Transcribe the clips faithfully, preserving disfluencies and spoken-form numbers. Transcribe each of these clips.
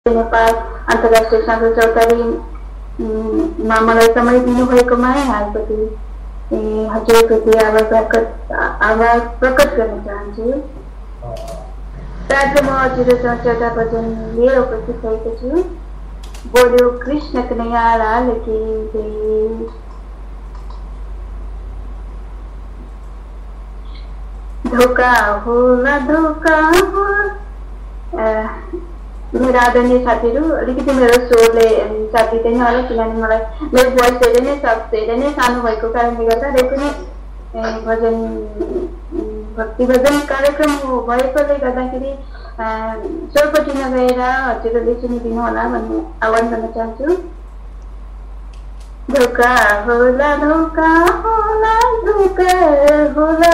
नेपाल अन्तर्राष्ट्रिय सांसद चौतारीमा मलाई समय दिनुभएकोमा यहाँप्रति हजुरप्रति आभार प्रकट आभार प्रकट गर्न चाहन्छु। आज म हजुर चर्चा भजन लिएर उपस्थित भएको छु। बोल्यो कृष्ण कन्हैया लाल की जय। धोका होला धोका हो। मेरो आदरणीय साथीहरू, अलिकति मेरो स्वरले साथ दिँदैन होला, किनभने मलाई मेरो भोइस धेरै नै सफ्ट धेरै नै सानो भएको कारणले गर्दा र पनि भजन भक्ति भजन कार्यक्रम भएकोले गर्दाखेरि स्वरपट्टि नगएर हजुरहरूले सुनिदिनु होला भन्ने आह्वान गर्न चाहन्छु। धोका होला धोका होला धोका होला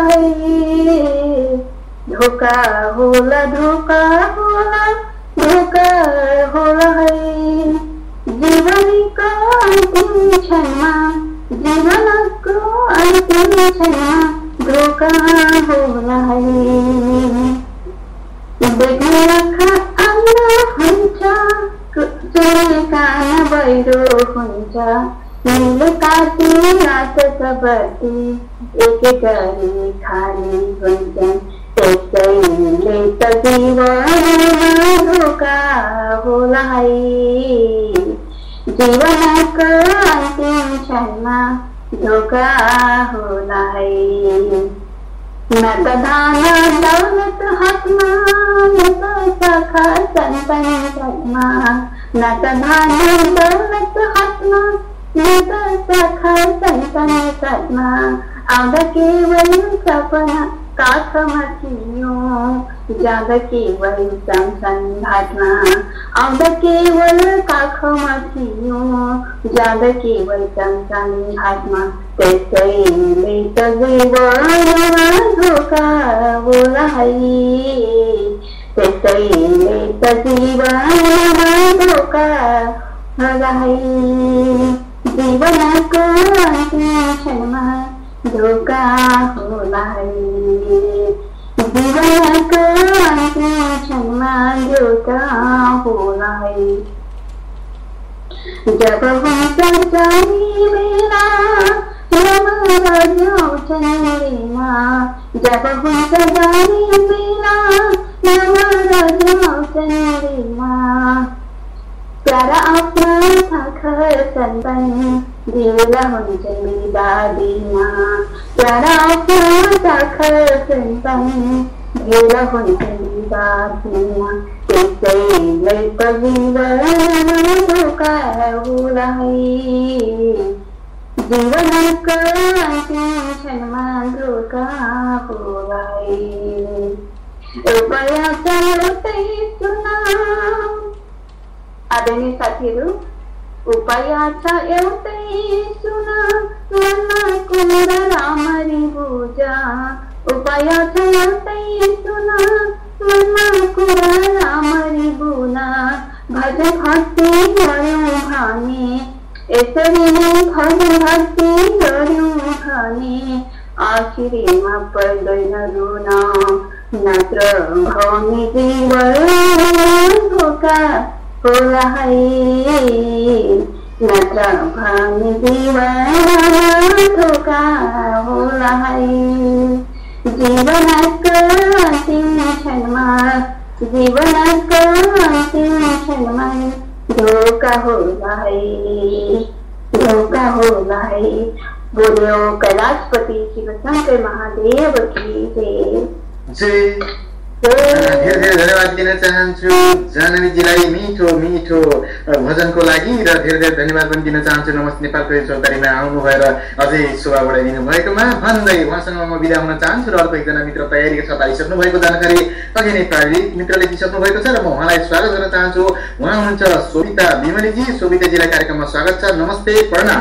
धोका होला धोका होला धोका होला है। जीवनको अन्तिम क्षणमा जीवनको अन्तिम क्षणमा धोका होला है। देख्ने आँखा अन्य हुन्छ, सुनेका नभइरो हुन्छ, नीलो काटी रात सबती एक गरी खाली हुन्छन्, त्यसैले त जीवनमा धोका होला है। जीवनको अन्तिम क्षणमा धोका होला है। न त धन दौलत हातमा न त सखा सन्तान साथमा, न त धन दौलत हातमा न त सखा सन्तान साथमा, आउँदा केवल सपना काखमा थियो, जाँदा केवल सँगसँग घाटमा, आउँदा केवल काखमा थियो, जाँदा केवल सँगसँग घाटमा, त्यसैले त जीवनमा धोका होला है। त्यसैले त जीवनमा धोका होला है। जीवनको अन्तिम क्षणमा धोका होला है। जीवनको अन्तिम क्षणमा धोका होला है। जब हुन्छ जाने बेला रमाइलो जाउँछन् रेमा, जब हुन्छ जाने बेला रमाइलो जाउँछन् रेमा, प्यारा आफ्ना थाखर सन्तान दिला हुन्छन् बिदा दिनमा, प्यारा आफ्ना थाखर सन्तान दिला हुन्छन् बिदा दिनमा, त्यसैले त जीवनमा धोका होला है। जीवनको अन्तिम क्षणमा धोका होला है। रुपैयाँ छ एउटै सुन। आदरणीय साथीहरू, उपाय छ एउटै सुन, मनमा कुरा राम्ररी बुझ। उपाय छ एउटै सुन, मनमा कुरा राम्ररी बुझ। भजन भक्ति गऱ्यौँ भने, यसरी नै भजन भक्ति गऱ्यौँ भने, आखिरीमा पर्दैन रुन, नत्र भने जीवन धोका होला है। नत्र भने जीवन धोका होला है। जीवनको अन्तिम क्षणमा जीवनको अन्तिम क्षणमा धोका होला है। धोका होला है। बोल्यो कैलाशपति शिवशंकर महादेव की जय। जय। धेरै धेरै धन्यवाद दिन चाहन्छु जानवीजीलाई मिठो मिठो भजनको लागि, र धेरै धेरै धन्यवाद पनि दिन चाहन्छु नमस्ते नेपालको चौतारीमा आउनु भएर अझै शोभा बढाइदिनु भएकोमा भन्दै उहाँसँग म बिदा हुन चाहन्छु। र अर्को एकजना मित्र तयारी छ पाइसक्नु भएको जानकारी अघि नै प्राविधिक मित्रले दिइसक्नु भएको छ, र म उहाँलाई स्वागत गर्न चाहन्छु। उहाँ हुनुहुन्छ सोभिता बिमलीजी। सोभिताजीलाई कार्यक्रममा स्वागत छ। नमस्ते, प्रणाम।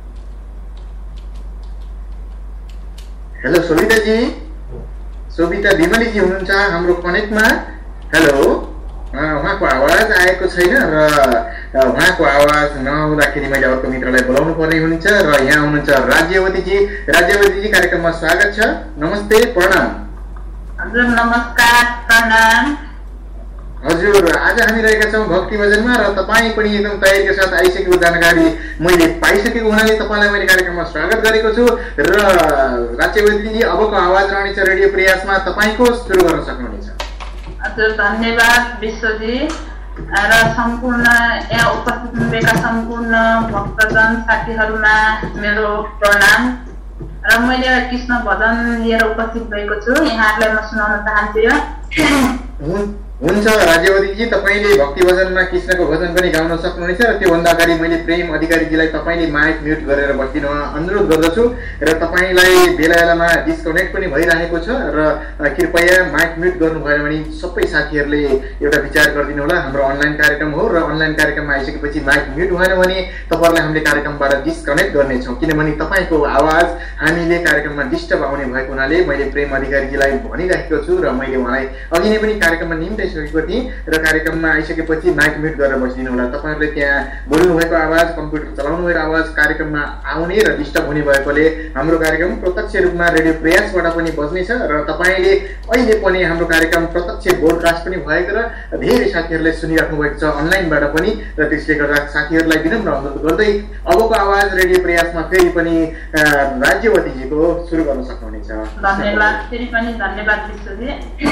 हेलो सोभिताजी। सोभिता बिमलीजी हुनुहुन्छ हाम्रो कनेक्टमा। हेलो, उहाँको आवाज आएको छैन, र उहाँको आवाज नआउँदाखेरि मैले अर्को मित्रलाई बोलाउनु पर्ने हुन्छ। र यहाँ हुनुहुन्छ राज्यवतीजी। राज्यवतीजी, कार्यक्रममा स्वागत छ। नमस्ते, प्रणाम। हजुर नमस्कार, प्रणाम। हजुर, आज हामी रहेका छौँ भक्ति भजनमा र तपाईँ पनि एकदम तयारीका साथ आइसकेको जानकारी मैले पाइसकेको हुनाले तपाईँलाई मैले कार्यक्रममा स्वागत गरेको छु र राज्यवतीजी अबको आवाज रहनेछ रेडियो प्रयासमा, तपाईँको सुरु गर्न सक्नुहुनेछ। हजुर, धन्यवाद विश्वजी र सम्पूर्ण यहाँ उपस्थित हुनुभएका सम्पूर्ण भक्तजन साथीहरूमा मेरो प्रणाम र मैले कृष्ण भजन लिएर उपस्थित भएको छु, यहाँहरूलाई म सुनाउन चाहन्छु। हुन्छ राज्यवतीजी, तपाईँले भक्ति भजनमा कृष्णको भजन पनि गाउन सक्नुहुनेछ र त्योभन्दा अगाडि मैले प्रेम अधिकारीजीलाई तपाईँले माइक म्युट गरेर बस्दिन अनुरोध गर्दछु र तपाईँलाई बेला बेलामा डिस्कनेक्ट पनि भइरहेको छ र कृपया माइक म्युट गर्नुभयो भने सबै साथीहरूले एउटा विचार गरिदिनु होला। हाम्रो अनलाइन कार्यक्रम हो र अनलाइन कार्यक्रममा आइसकेपछि माइक म्युट भएन भने तपाईँहरूलाई हामीले कार्यक्रमबाट डिस्कनेक्ट गर्नेछौँ, किनभने तपाईँको आवाज हामीले कार्यक्रममा डिस्टर्ब आउने भएको हुनाले मैले प्रेम अधिकारीजीलाई भनिरहेको छु र मैले उहाँलाई अघि नै पनि कार्यक्रममा निम्ति सकेको थिएँ र कार्यक्रममा आइसकेपछि माइक म्युट गरेर बसिदिनु होला। तपाईँहरूले त्यहाँ बोल्नु भएको आवाज, कम्प्युटर चलाउनु भएको आवाज कार्यक्रममा आउने र डिस्टर्ब हुने भएकोले हाम्रो कार्यक्रम प्रत्यक्ष रूपमा रेडियो प्रयासबाट पनि बज्नेछ र तपाईँले अहिले पनि हाम्रो कार्यक्रम प्रत्यक्ष ब्रोडकास्ट पनि भएको र धेरै साथीहरूले सुनिराख्नु भएको छ अनलाइनबाट पनि र त्यसले गर्दा साथीहरूलाई विनम्र अनुरोध गर्दै अबको आवाज रेडियो प्रयासमा फेरि पनि राज्यवतीजीको सुरु गर्न सक्नुहुनेछ। धन्यवाद, फेरि पनि धन्यवाद विश्वजी।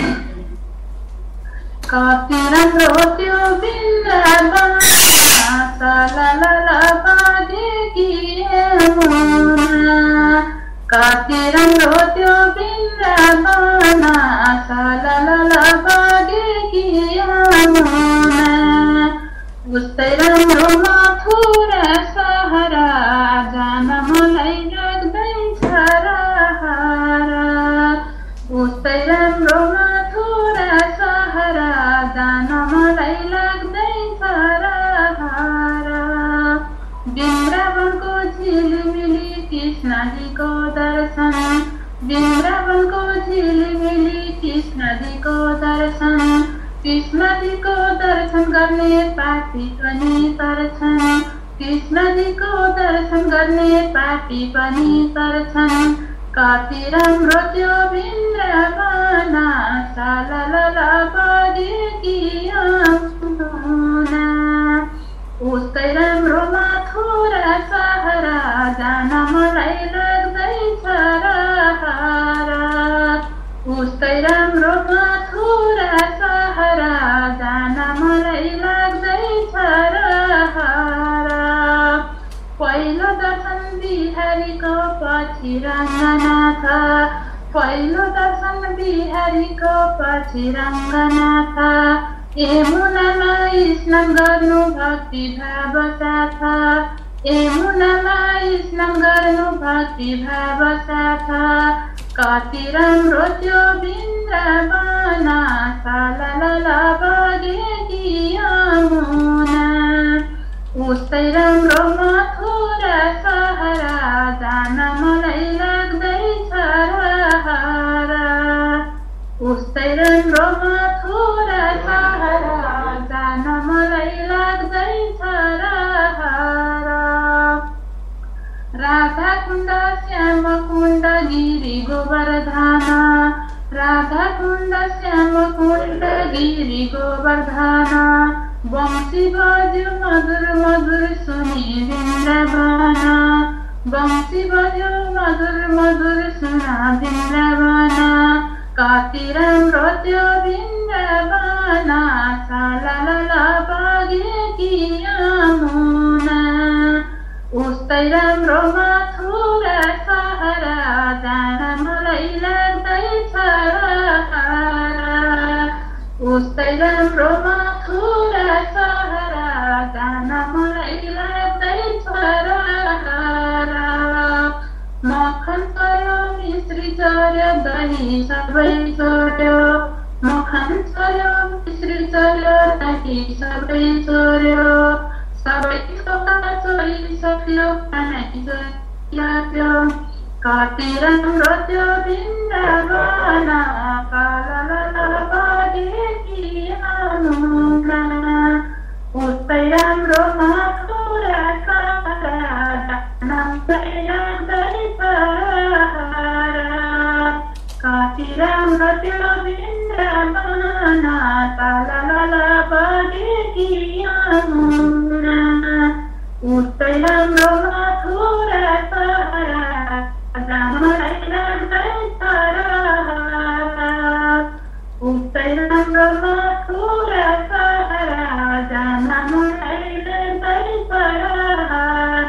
कति राम्रो त्यो वृन्दावन सललल बाजेकी यमुना, कति राम्रो त्यो वृन्दावन सललल बाजेकी यमुना, उस्तै राम्रो मथुरा सहर जान मलाई लाग्दैछ रहर, उस्तै राम्रो मथुरा सहर जान मलाई लाग्दैछ रहर, वृन्दावनको झिलिमिली कृष्णजीको दर्शन, वृन्दावनको झिलिमिली कृष्णजीको दर्शन, कृष्णजीको दर्शन गर्ने पापी पनि पर्छन्, कृष्णजीको दर्शन गर्ने पापी पनि पर्छन्, कति राम्रो त्यो वृन्दावन सललल बाजेकी यमुना, उस्तै राम्रो मथुरा सहर जान मलाई लाग्दैछ रहर, उस्तै राम्रो मथुरा सहर जान मलाई लाग्दैछ रहर, पहिलो दर्शन बिहारीको पछि रङ्गनाथ, पहिलो दर्शन बिहारीको पछि रङ्गनाथ, यमुनामा स्नान गर्नु भक्ति भाव साथ, यमुनामा स्नान गर्नु भक्ति भाव साथ, कति राम्रो त्यो वृन्दावन सललल बाजेकी यमुना, उस्तै राम्रो मथुरा सहर जान मलाई लाग्दैछ रहर, उस्तै राम्रो मथुरा सहर जान मलाई लाग्दैछ रहर, राधा कुण्ड श्याम कुण्ड गिरी गोवर्धन, राधा कुण्ड श्याम कुण्ड गिरी गोवर्धन, वंशी बज्यो मधुर मधुर सुनि वृन्दावन, वंशी बज्यो मधुर मधुर सुन वृन्दावन, कति राम्रो त्यो वृन्दावन सललल बाजेकी यमुना, उस्तै राम्रो मथुरा सहर जान मलाई लाग्दैछ रहर, उस्तै राम्रो मथुरा सहर जान मलाई लाग्दैछ रहर, मखन चल्यो मिश्री चल्यो दही सबै छोड्यो, मखन चल्यो मिश्री चल्यो दही सबै छोड्यो, सबै छोका छोडिसक्यो खानै छोडिसक्यो, कति राम्रो त्यो वृन्दावन सललल बाजेकी यमुना, उस्तै राम्रो मथुरा सहर जान मलाई लाग्दैछ रहर, कति राम्रो त्यो वृन्दावन सललल कि आउला उस्तै राम्रो थोरा सारा जामलाई लाग्दै तारा उस्तै राम्रो थोरा सारा जामलाई लाग्दै तारा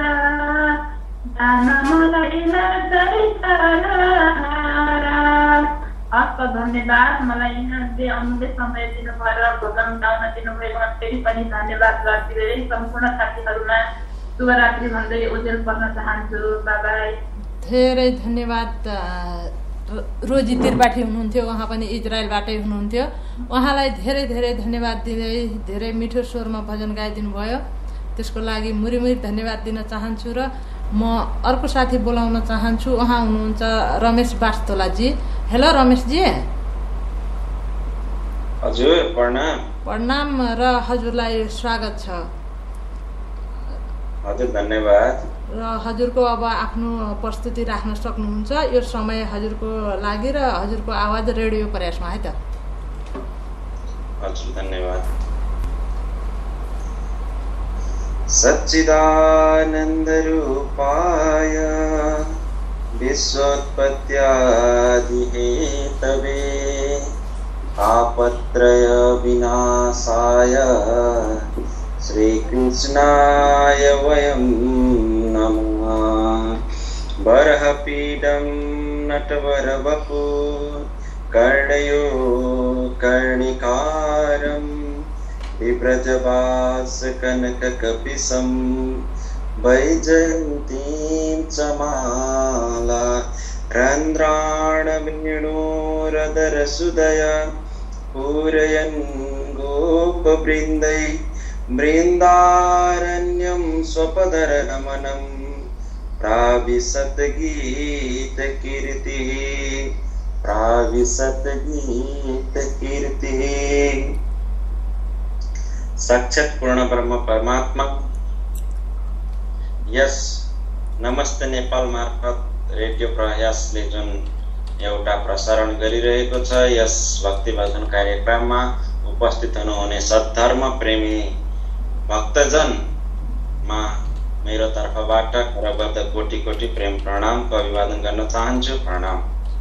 जामलाई लाग्दै तारा। हस् धन्यवाद, मलाई यहाँले अमूल्य समय दिनुभएर भोजन गाउन दिनुभएकोमा फेरि पनि धन्यवाद गर्दै सम्पूर्ण साथीहरूमा शुभरात्रि भन्दै ओजेल पर्न चाहन्छु। बाबाई। धेरै धन्यवाद। रोजी त्रिपाठी हुनुहुन्थ्यो, उहाँ पनि इजरायलबाटै हुनुहुन्थ्यो। उहाँलाई धेरै धेरै धन्यवाद दिँदै धेरै मिठो स्वरमा भजन गाइदिनु भयो, त्यसको लागि मुरीमुरी धन्यवाद दिन चाहन्छु। र म अर्को साथी बोलाउन चाहन्छु, उहाँ हुनुहुन्छ रमेश बास्तोलाजी। हेलो रमेशजी। हजुर प्रणाम। प्रणाम र हजुरलाई स्वागत छ। हजुर धन्यवाद। र हजुरको अब आफ्नो प्रस्तुति राख्न सक्नुहुन्छ, यो समय हजुरको लागि र हजुरको आवाज रेडियो प्रयासमा है त। हजुर धन्यवाद। सच्चिदानंद रूपाय विश्वोत्पत्त्यादि हेतवे तापत्रय विनाशाय श्रीकृष्णाय वयं नमः। बर्हपीडं नटवरवपु कर्णयो कर्णिकारं बिभ्रजवासकनककपिशं वैजयन्तीं च माला रन्ध्राणवेणोरदरसुदय पूरयन् गोपवृन्दै बृन्दारण्यं स्वपदरनमनं प्राविशत् गीतकीर्तिः प्राविशत् गीतकीर्तिः। साक्षात् पूर्ण ब्रह्म परमात्मा यस नमस्ते नेपाल मार्फत रेडियो प्रयासले जुन एउटा प्रसारण गरिरहेको छ, यस भक्ति भजन कार्यक्रममा उपस्थित हुनुहुने सद्धर्म प्रेमी भक्तजनमा मेरो तर्फबाट करबद्ध कोटि कोटि प्रेम प्रणामको अभिवादन गर्न चाहन्छु। प्रणाम।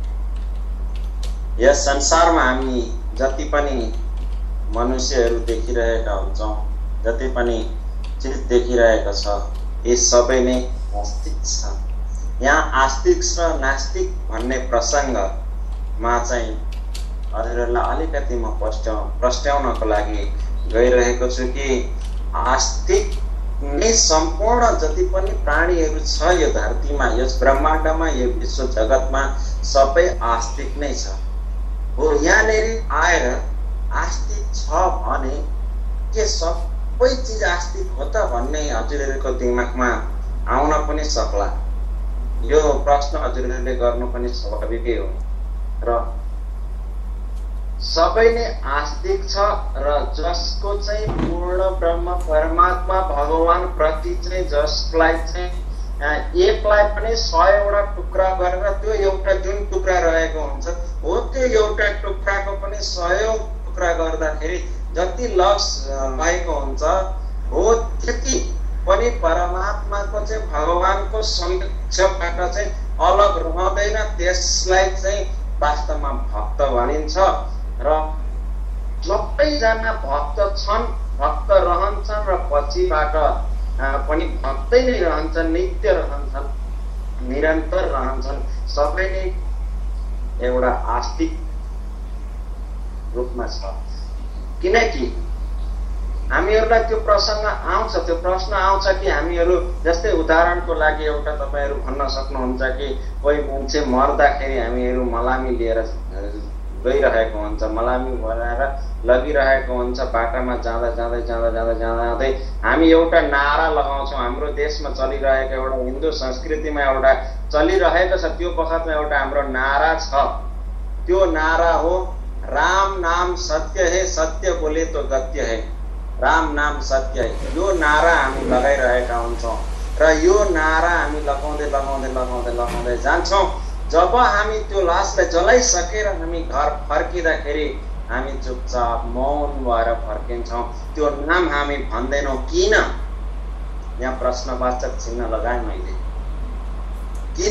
यस संसारमा हामी जति पनि मनुष्यहरू देखिरहेका हुन्छौँ, जति पनि चिज देखिरहेको छ, यी सबै नै आस्तिक छ। यहाँ आस्तिक र नास्तिक भन्ने प्रसङ्गमा चाहिँ हजुरहरूलाई अलिकति म प्रस्ट्याउ प्रस्ट्याउनको लागि गइरहेको छु कि आस्तिक नै सम्पूर्ण जति पनि प्राणीहरू छ यो धरतीमा, यस ब्रह्माण्डमा, यो विश्व जगतमा सबै आस्तिक नै छ। हो यहाँनिर आएर आस्तिक छ भने के सबै चिज आस्तिक हो त भन्ने हजुरहरूको दिमागमा आउन पनि सक्ला। यो प्रश्न हजुरहरूले गर्नु पनि स्वाभाविकै हो। र सबै नै आस्तिक छ र जसको चाहिँ पूर्ण ब्रह्म परमात्मा भगवान प्रति चाहिँ जसलाई चाहिँ एकलाई पनि सयवटा टुक्रा गरेर त्यो एउटा जुन टुक्रा रहेको हुन्छ हो त्यो एउटा टुक्राको पनि सयौं टुक्रा गर्दाखेरि जति लस भएको हुन्छ हो त्यति पनि परमात्माको चाहिँ भगवानको समक्षबाट चाहिँ अलग रहँदैन। त्यसलाई चाहिँ वास्तवमा भक्त भनिन्छ र सबैजना भक्त छन्, भक्त रहन्छन् र पछिबाट पनि भक्तै नै रहन्छन्, नित्य रहन्छन्, निरन्तर रहन्छन्। सबै नै एउटा आस्तिक रूपमा छ। किनकि हामीहरूलाई त्यो प्रसङ्ग आउँछ, त्यो प्रश्न आउँछ कि हामीहरू जस्तै उदाहरणको लागि एउटा तपाईँहरू भन्न सक्नुहुन्छ कि कोही मान्छे मर्दाखेरि हामीहरू मलामी लिएर गइरहेको हुन्छ, मलामी बनाएर लगिरहेको हुन्छ, बाटामा जाँदा जाँदै जाँदा जाँदा जाँदै हामी एउटा नारा लगाउँछौँ। हाम्रो देशमा चलिरहेको एउटा हिन्दू संस्कृतिमा एउटा चलिरहेको छ, त्यो बखतमा एउटा हाम्रो नारा छ। त्यो नारा हो राम नाम सत्य है, सत्य बोले तो गत्य है, राम नाम सत्य है। यो नारा हामी लगाइरहेका हुन्छौँ र यो नारा हामी लगाउँदै लगाउँदै लगाउँदै लगाउँदै जान्छौँ। जब हामी त्यो लासलाई जलाइसकेर हामी घर फर्किँदाखेरि हामी चुपचाप मौन भएर फर्किन्छौँ। त्यो नाम हामी भन्दैनौँ किन? यहाँ प्रश्नवाचक चिन्ह लगाएँ मैले, किन?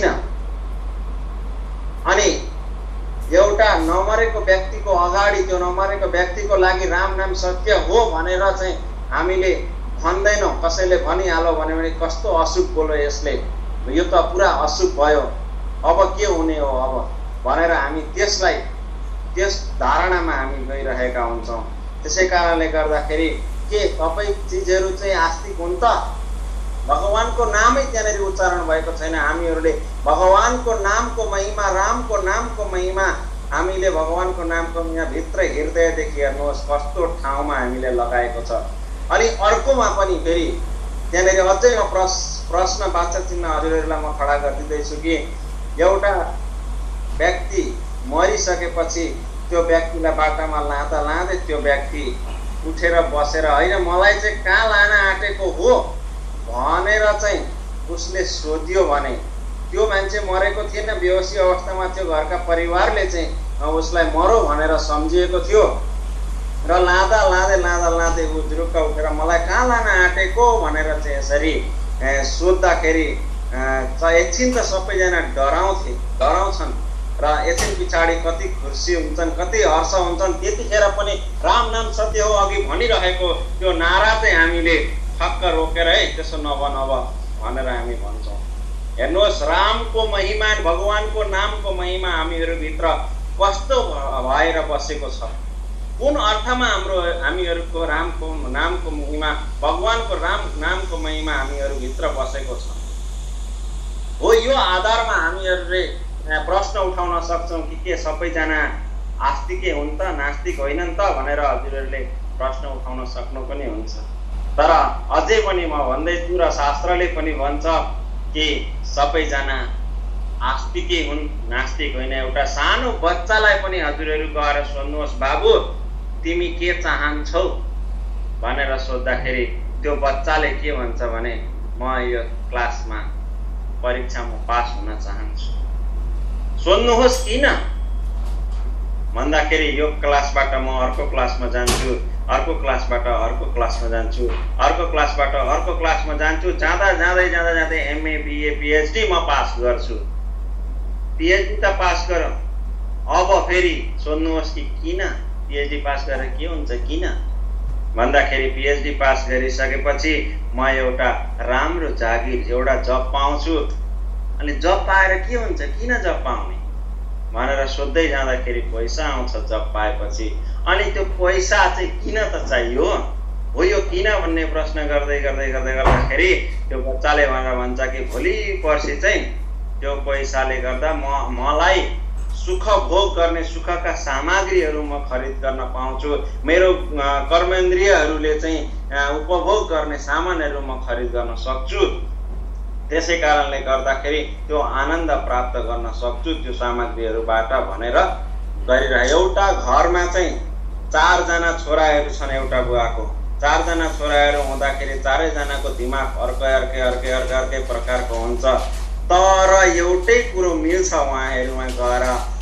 अनि एउटा नमरेको व्यक्तिको अगाडि त्यो नमरेको व्यक्तिको लागि राम नाम सत्य हो भनेर चाहिँ हामीले भन्दैनौँ। कसैले भनिहाल्यो भने पनि कस्तो अशुभ बोल्यो यसले, यो त पुरा अशुभ भयो, अब के हुने हो अब भनेर हामी त्यसलाई त्यस धारणामा हामी गइरहेका हुन्छौँ। त्यसै कारणले गर्दाखेरि के तपाईँ चिजहरू चाहिँ आस्तिक हुन् त? भगवानको नामै त्यहाँनिर उच्चारण भएको छैन। हामीहरूले भगवानको नामको महिमा, रामको नामको महिमा हामीले भगवानको नामको यहाँ भित्र हृदयदेखि हेर्नुहोस् कस्तो ठाउँमा हामीले लगाएको छ। अनि अर्कोमा पनि फेरि त्यहाँनिर अझै म प्रश प्रश्नवाचक चिन्ह हजुरहरूलाई म खडा गरिदिँदैछु कि एउटा व्यक्ति मरिसकेपछि त्यो व्यक्तिलाई बाटामा लाँदा लाँदै त्यो व्यक्ति उठेर बसेर होइन मलाई चाहिँ कहाँ लान आँटेको हो भनेर चाहिँ उसले सोध्यो भने त्यो मान्छे मरेको थिएन, बेहोसी अवस्थामा थियो। घरका परिवारले चाहिँ उसलाई मरो भनेर सम्झिएको थियो र लाँदा लाँदै लाँदा लाँदै ऊ जुरुक्क उठेर मलाई कहाँ लान आँटेको भनेर चाहिँ यसरी सोद्धाखेरि एकछिन त सबैजना डराउँथे डराउँछन् र एकछिन पछाडि कति खुसी हुन्छन्, कति हर्ष हुन्छन्। त्यतिखेर पनि राम नाम सत्य हो अघि भनिरहेको त्यो नारा चाहिँ हामीले ठक्क रोकेर है त्यसो नभन अब भनेर हामी भन्छौँ। हेर्नुहोस् रामको महिमा, भगवानको नामको महिमा हामीहरूभित्र कस्तो भएर बसेको छ। कुन अर्थमा हाम्रो हामीहरूको रामको नामको महिमा, भगवानको राम नामको महिमा हामीहरूभित्र बसेको छ हो। यो आधारमा हामीहरूले प्रश्न उठाउन सक्छौँ कि के सबैजना आस्तिकै हुन् त, नास्तिक होइनन् त भनेर हजुरहरूले प्रश्न उठाउन सक्नु पनि हुन्छ। तर अझै पनि म भन्दैछु र शास्त्रले पनि भन्छ कि सबैजना आस्तिकै हुन्, नास्तिक होइन। एउटा सानो बच्चालाई पनि हजुरहरू गएर सोध्नुहोस् बाबु तिमी के चाहन्छौ भनेर सोद्धाखेरि त्यो बच्चाले के भन्छ भने म यो क्लासमा परीक्षामा पास हुन चाहन्छु। सोध्नुहोस् किन भन्दाखेरि यो क्लासबाट म अर्को क्लासमा जान्छु, अर्को क्लासबाट अर्को क्लासमा जान्छु, अर्को क्लासबाट अर्को क्लासमा जान्छु। जाँदा जाँदै जाँदा जाँदै एमए बिए पिएचडी म पास गर्छु। पिएचडी त पास गर, अब फेरि सोध्नुहोस् कि किन पिएचडी पास गरेर के हुन्छ किन भन्दाखेरि पिएचडी पास गरिसकेपछि म एउटा राम्रो जागिर एउटा जब पाउँछु। अनि जब पाएर के हुन्छ, किन जब पाउने भनेर सोध्दै जाँदाखेरि पैसा आउँछ जब पाएपछि। अनि त्यो पैसा चाहिँ किन त चाहियो हो, यो किन भन्ने प्रश्न गर्दै गर्दै गर्दै गर्दाखेरि त्यो बच्चाले भनेर भन्छ कि भोलि पर्सि चाहिँ त्यो पैसाले गर्दा म मलाई सुख भोग गर्ने सुखका सामग्रीहरू म खरिद गर्न पाउँछु, मेरो कर्मेन्द्रियहरूले चाहिँ उपभोग गर्ने सामानहरू म खरिद गर्न सक्छु। त्यसै कारणले गर्दाखेरि त्यो आनन्द प्राप्त गर्न सक्छु त्यो सामग्रीहरूबाट भनेर गरिरहे। एउटा घरमा चाहिँ चारजना छोराहरू छन्, एउटा बुवाको चारजना छोराहरू हुँदाखेरि चारैजनाको दिमाग अर्कै अर्कै अर्कै अर्कै अर्कै प्रकारको हुन्छ। तर एउटै कुरो मिल्छ, उहाँहरूमा गएर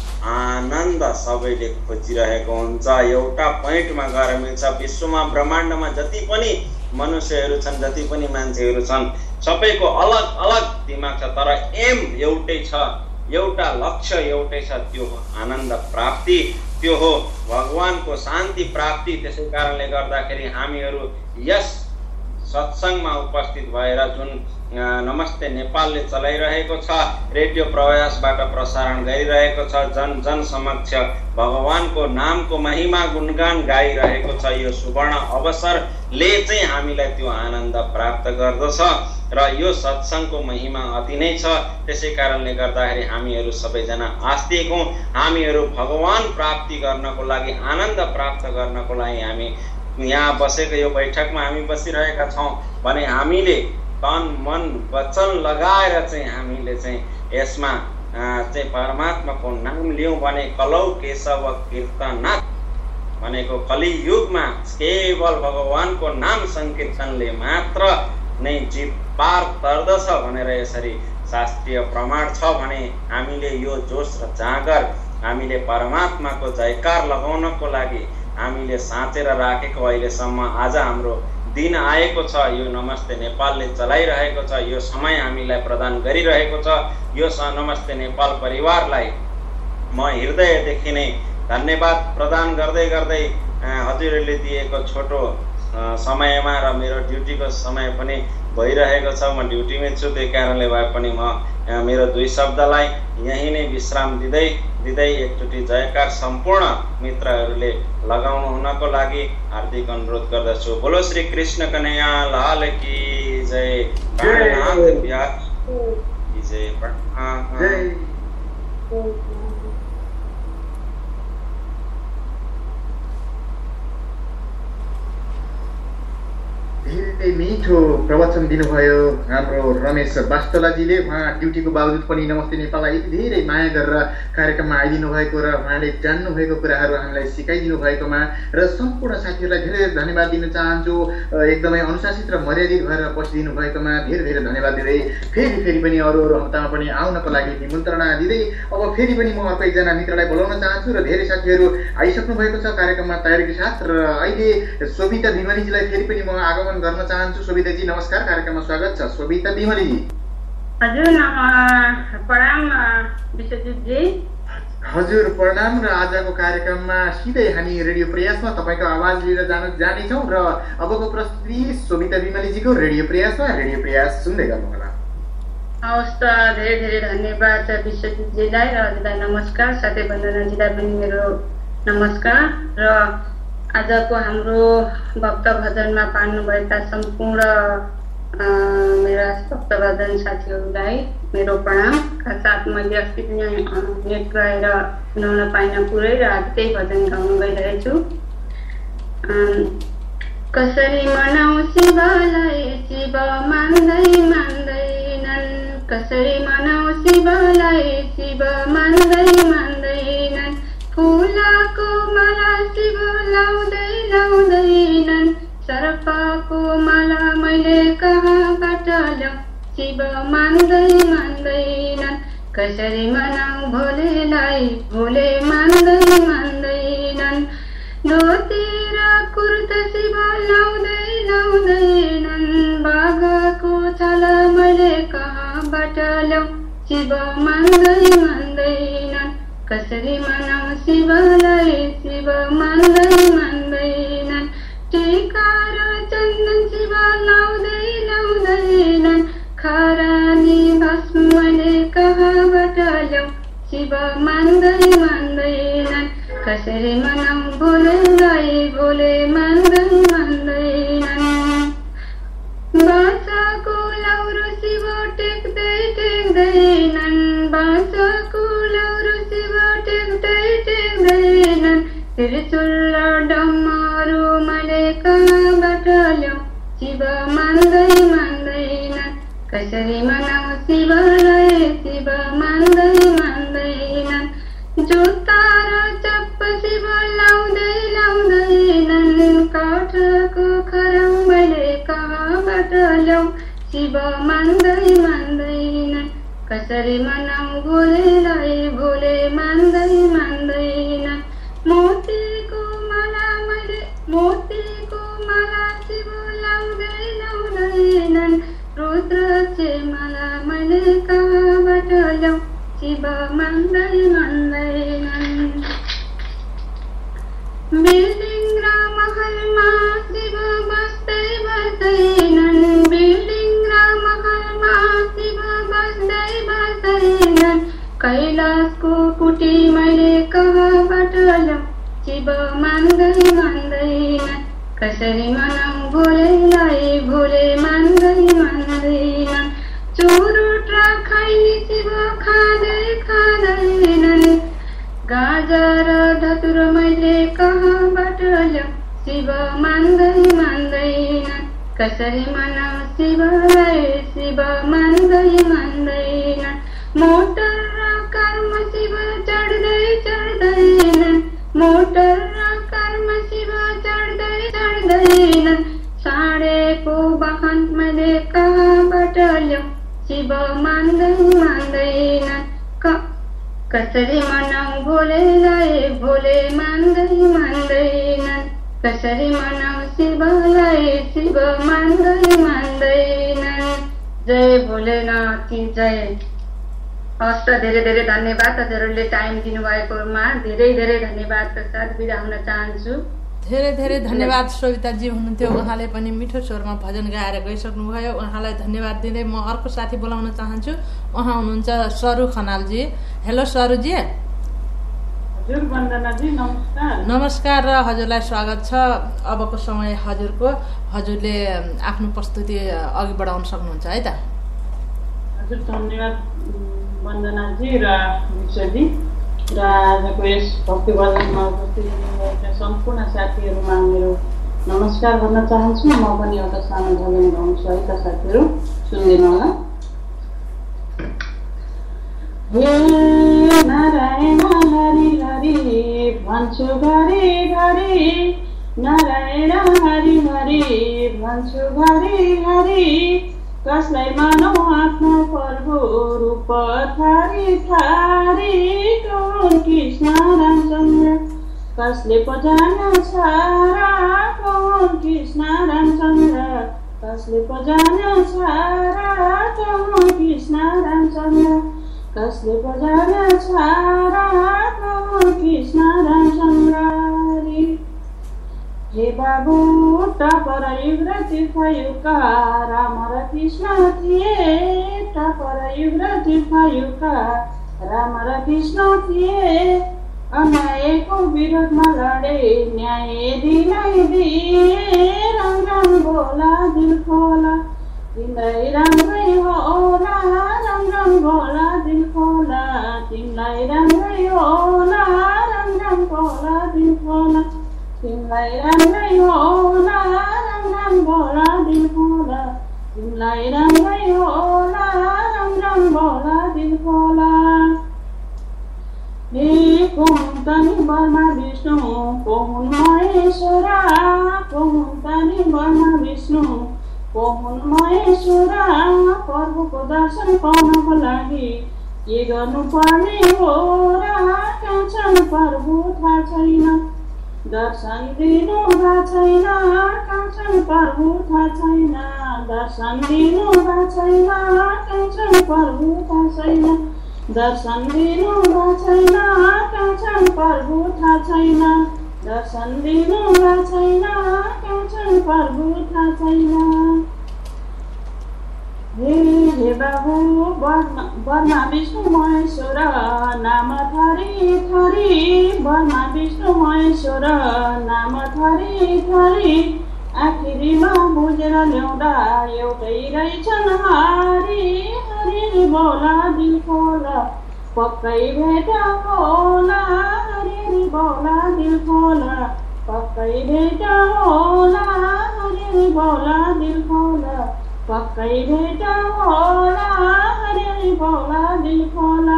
आनन्द सबैले खोजिरहेको हुन्छ, एउटा पोइन्टमा गएर मिल्छ। विश्वमा ब्रह्माण्डमा जति पनि मनुष्यहरू छन्, जति पनि मान्छेहरू छन्, सबैको अलग अलग दिमाग छ, तर एम एउटै छ, एउटा लक्ष्य एउटै छ, त्यो हो आनन्द प्राप्ति, त्यो हो भगवानको शान्ति प्राप्ति। त्यसै कारणले गर्दाखेरि हामीहरू यस सत्सङ्गमा उपस्थित भएर जुन नमस्ते नेपालले चलाइरहेको छ, रेडियो प्रयासबाट प्रसारण गरिरहेको छ, जन जन समक्ष भगवानको नामको महिमा गुणगान गाइरहेको छ, यो सुवर्ण अवसरले चाहिँ हामीलाई त्यो आनन्द प्राप्त गर्दछ र यो सत्सङ्गको महिमा अति नै छ। त्यसै कारणले गर्दाखेरि हामीहरू सबैजना आस्तिक हौँ। हामीहरू भगवान प्राप्ति गर्नको लागि, आनन्द प्राप्त गर्नको लागि हामी यहाँ बसेको यो बैठकमा हामी बसिरहेका छौँ भने हामीले तन मन वचन लगाएर चाहिँ हामीले चाहिँ यसमा चाहिँ परमात्माको नाम लियौँ भने कलौ केशव कीर्तनाथ भनेको कलियुगमा केवल भगवानको नाम संकीर्तनले मात्र नै जीव पार तर्दछ भनेर यसरी शास्त्रीय प्रमाण छ भने हामीले यो जोश र जाँगर हामीले परमात्माको जयकार लगाउनको लागि हामीले साँचेर राखेको अहिलेसम्म आज हाम्रो दिन आएको छ। यो नमस्ते नेपालले चलाइरहेको छ, यो समय हामीलाई प्रदान गरिरहेको छ। यो नमस्ते नेपाल परिवारलाई म हृदयदेखि नै धन्यवाद प्रदान गर्दै गर्दै हजुरहरूले दिएको छोटो समयमा र मेरो ड्युटीको समय पनि भइरहेको छ, म ड्युटीमै छु, त्यही कारणले भए पनि म मेरो दुई शब्दलाई यहीँ नै विश्राम दिँदै दिँदै एकचोटि जयकार सम्पूर्ण मित्रहरूले लगाउनु हुनको लागि हार्दिक अनुरोध गर्दछु। बोलो श्री कृष्ण कन्हैया लाल की जय, प्राणनाथ बिहारी की जय, जय। धेरै मिठो प्रवचन दिनुभयो हाम्रो रमेश वास्तलाजीले। उहाँ ड्युटीको बावजुद पनि नमस्ते नेपाललाई यति धेरै माया गरेर कार्यक्रममा आइदिनु भएको र उहाँले जान्नु भएको कुराहरू हामीलाई सिकाइदिनु भएकोमा र सम्पूर्ण साथीहरूलाई धेरै धेरै धन्यवाद दिन चाहन्छु। एकदमै अनुशासित र मर्यादित भएर बसिदिनु भएकोमा धेरै धेरै धन्यवाद दिँदै फेरि फेरि पनि अरू अरू हप्तामा पनि आउनको लागि निमन्त्रणा दिँदै अब फेरि पनि म अर्को एकजना मित्रलाई बोलाउन चाहन्छु र धेरै साथीहरू आइसक्नु भएको छ कार्यक्रममा तयारीको साथ। र अहिले सोभिता बिमलीजीलाई फेरि पनि म आगमन गर्न चाहन्छु। सोभिताजी नमस्कार, कार्यक्रममा स्वागत छ। सोभिता बिमलीजी। हजुर प्रणाम विश्वजित जी। हजुर प्रणाम। र आजको कार्यक्रममा सिधै हामी रेडियो प्रयासमा तपाईँको आवाज लिएर जान जानेछौँ र अबको प्रस्तुति सोभिता बिमलीजीको रेडियो प्रयासमा। रेडियो प्रयास सुन्दै गर्नुहोला। हवस् त, धेरै धेरै धन्यवाद विश्वजितजीलाई र हजुरलाई नमस्कार, साथै वन्दनाजीलाई पनि मेरो नमस्कार। र आजको हाम्रो भक्त भजनमा पाल्नुभएका सम्पूर्ण मेरा भक्त भजन साथीहरूलाई मेरो प्रणाम का साथ मैले अस्ति पनि नेट गएर सुनाउन पाइन पुरै र आज त्यही भजन गाउन गइरहेछु। कसरी मनाऊ शिवलाई शिव मान्दै मान्दैनन्, कसरी मनाऊ शिवलाई शिव मान्दै मान्दैनन्, फुलको माला शिव लाउँदै लाउँदैनन्, सर्पको माला मैले कहाँबाट ल्याउँ शिव मान्दै मान्दैनन्, कसरी मनाऊ भोलेलाई भोले मान्दै मान्दैनन्, धोती र कुर्ता शिव लाउँदै लाउँदैनन्, बाघको छाला मैले कहाँबाट ल्याउँ शिव मान्दै मान्दैनन्, कसरी मनाऊ शिवलाई शिव मान्दै मान्दैनन्, टीका र चन्दन शिव लाउँदै लाउँदैनन्, खरानी भस्म मैले कहाँबाट ल्याउँ शिव मान्दै मान्दैनन्, कसरी मनाऊ भोलेलाई भोले मान्दै मान्दैनन्, बाँसको लाउरो शिव टेक्दै टेक्दैनन्, बाँसको लाउरो शिव टेक्दै टेक्दैनन्, त्रिशूल र डमरू मैले कहाँबाट ल्याउँ शिव मान्दै मान्दैनन्, कसरी मनाऊ शिवलाई शिव मान्दै मान्दैनन्, जुत्ता र चप्प शिव लाउँदै लाउँदैनन्, काठको खराउ मैले कहाँबाट ल्याउँ शिव मान्दै मान्दैनन्, कसरी मनाऊ भोलेलाई भोले मान्दै मान्दैनन्, मोतीको माला मैले मोतीको माला शिव लाउँदै लाउँदैनन्, रुद्राक्ष माला मैले कहाँबाट ल्याउँ शिव मान्दै मान्दैनन्, बिल्डिङ र महलमा शिव बस्दै बस्दैनन्, बिल्डिङ र महलमा शिव बस्दै बस्दैनन्, कैलाशको कुटी मैले कहाँबाट ल्याउँ शिव मान्दै मान्दैनन्, कसरी मनाऊ भोलेलाई भोले मान्दै मान्दैनन्, चुरुट र खैनी शिव खाँदै खाँदैनन्, गाजा र धतुर मैले कहाँबाट ल्याउँ शिव मान्दै मान्दैनन्, कसरी मनाऊ शिवलाई शिव मान्दै मान्दैनन्, मोटर र कर्म शिव चढ्दै चढ्दैनन्, मोटर र कर्म शिव चढ्दै चढ्दैनन्, साँडेको वाहन मैले कहाँबाट ल्याउँ शिव मान्दै मान्दैनन्, कसरी मनाऊ भोलेलाई भोले मान्दै मान्दैनन् कसरी मनाऊ शिवलाई शिव मान्दै मान्दैनन् जय भोलेनाथ की जय। हस् त धेरै धेरै धन्यवाद हजुरहरूले टाइम दिनुभएकोमा धेरै धेरै धन्यवादका साथ बिदा हुन चाहन्छु। धेरै धेरै धन्यवाद सविताजी हुनुहुन्थ्यो, उहाँले पनि मिठो स्वरमा भजन गाएर गइसक्नुभयो, उहाँलाई धन्यवाद दिँदै म अर्को साथी बोलाउन चाहन्छु। उहाँ हुनुहुन्छ सरू खनालजी। हेलो सरूजी। हजुर वन्दनाजी नमस्कार। नमस्कार र हजुरलाई स्वागत छ। अबको समय हजुरको, हजुरले आफ्नो प्रस्तुति अघि बढाउन सक्नुहुन्छ है त। हजुर धन्यवाद वन्दनाजी र विश्वजी र आजको यस भक्ति भजनमा उपस्थित हुनुभएका सम्पूर्ण साथीहरूमा मेरो नमस्कार भन्न चाहन्छु। म पनि एउटा सानो भजन गाउँछु है त साथीहरू, सुनिदिनु होला। हे नारायण हरि हरि भन्छु घरि घरि नारायण हरि हरि भन्छु घरि घरि कसलाई मानौ आफ्नो प्रभु रूप थारी थारी कौन कृष्ण रामचन्द्र कसले पजान छारा कौन कृष्ण रामचन्द्र कसले पजान छारा कौन कृष्ण रामचन्द्र कसले पजान छारा कौन कृष्ण रामचन्द्र। हे बाबु टपर युग र तीर्थयुगका राम र कृष्ण थिए टपर युग र तीर्थयुगका राम र कृष्ण थिए अन्यायको विरोधमा लडे न्याय दिलाइदिए राम राम बोला दिल खोला तिमीलाई राम्रै होला राम राम बोला दिल खोला तिमीलाई राम्रै होला राम राम बोला दिल खोला तिमीलाई राम्रै होला राम राम बोला दिल खोला तिमीलाई राम्रै होला राम राम बोला दिल खोला। हे को हुन् तनी बर्मा विष्णु को हुन् महेश्वरा को हुन् तनी बर्मा विष्णु को हुन् महेश्वरा प्रभुको दर्शन पाउनको लागि के गर्नु पर्ने हो र कहाँ छन् प्रभु थाहा छैन दर्शन दिनु भएको छैन कहाँ छन् प्रभु थाहा छैन दर्शन दिनु भएको छैन कहाँ छन् प्रभु थाहा छैन दर्शन दिनु भएको छैन कहाँ छन् प्रभु थाहा छैन दर्शन दिनु भएको छैन कहाँ छन् प्रभु थाहा छैन। हे हे बाबु बर्मा विष्णु महेश्वर नाम थरी थरी बर्मा विष्णु महेश्वर नाम थरी थरी आखिरीमा बुझेर ल्याउँदा एउटै रहेछन् हरि हरि बोला दिल खोला पक्कै भेट होला हरि बोला दिल खोला पक्कै भेट होला हरि बोला दिल खोला पक्कै भेट होला हरि बोला दिल खोला।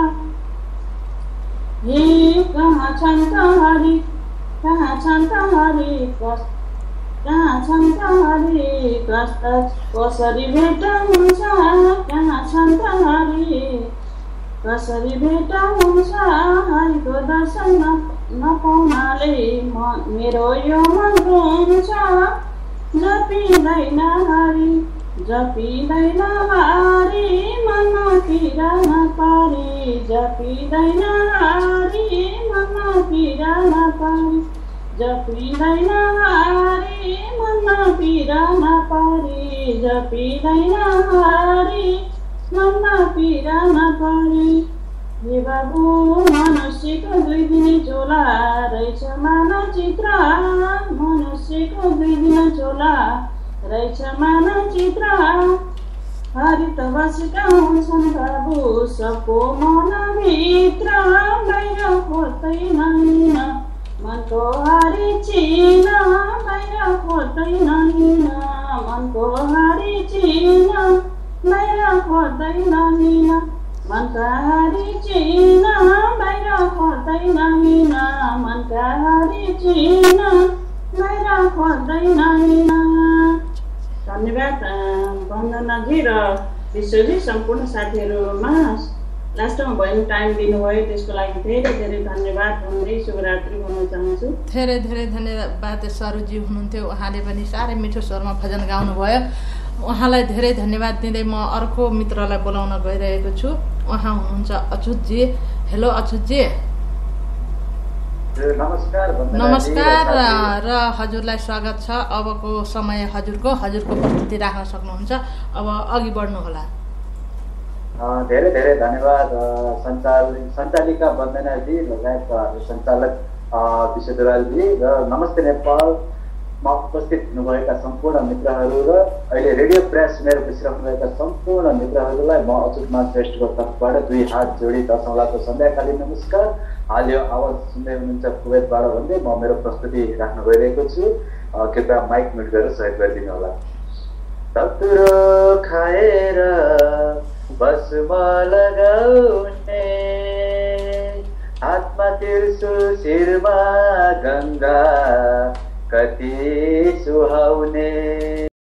हे कहाँ छन् त हरि कहाँ छन् त हरि कहाँ छन् त हरि कस्ता कसरी भेट हुन्छ कहाँ छन् त हरि कसरी भेट हुन्छ हरिको दर्शन नपाउनाले मेरो यो मन रुन्छ जपिँदैन हरि जपिँदैन हरि मनमा पीडा नपारी जपिँदैन हरि मनमा पीडा नपारी जपिँदैन हरि मनमा पीडा नपारी जपिँदैन हरि मनमा पीडा नपारी। हे बाबु मनुष्यको दुई दिने चोला रहेछ मानचित्र मनुष्यको दुई दिन चोला रहेछ मानचित्र हरि त बसेका हुन्छन् बाबु सबको मनभित्र बाहिर खोज्दैन हिँड्न मनको हरि चिन बाहिर खोज्दैन हिँड्न मनको हरि चिन बाहिर खोज्दैन हिँड्न मनका हरि चिन बाहिर खोज्दैन हिँड्न मनका हरि चिन बाहिर खोज्दैन हिँड्न। धन्यवाद वन्दनाजी र विश्वजी सम्पूर्ण साथीहरूमा लास्टमा भयो टाइम दिनुभयो त्यसको लागि धेरै धेरै धन्यवाद भन्दै शुभरात्रि भन्न चाहन्छु। धेरै धेरै धन्यवाद सरुजी हुनुहुन्थ्यो, उहाँले पनि साह्रै मिठो स्वरमा भजन गाउनुभयो। उहाँलाई धेरै धन्यवाद दिँदै म अर्को मित्रलाई बोलाउन गइरहेको छु। उहाँ हुनुहुन्छ अछुतजी। हेलो अछुतजी। नमस्कार नमस्कार र हजुरलाई स्वागत छ। अबको समय हजुरको हजुरको प्रस्तुति राख्न सक्नुहुन्छ। अब अघि बढ्नु होला। धेरै धेरै धन्यवाद सञ्चाल सञ्चालिका वन्दनाजी लगायत सञ्चालक विश्वदुरालजी र नमस्ते नेपालमा उपस्थित हुनुभएका सम्पूर्ण मित्रहरू र अहिले रेडियो प्रेस सुनेर बसिराख्नुभएका सम्पूर्ण मित्रहरूलाई म अच्युतमान श्रेष्ठको तर्फबाट दुई हात जोडी दशौँलाको सन्ध्याकालीन नमस्कार। हाल यो आवाज सुन्दै हुनुहुन्छ कुवेतबाट भन्दै म मेरो प्रस्तुति राख्न गइरहेको छु। कृपया माइक म्युट गरेर सहयोग गरिदिनु होला। तत्रो खाएर बसमा लगाउने हातमा त्रिशूल शिरमा गङ्गा कति सुहाउने।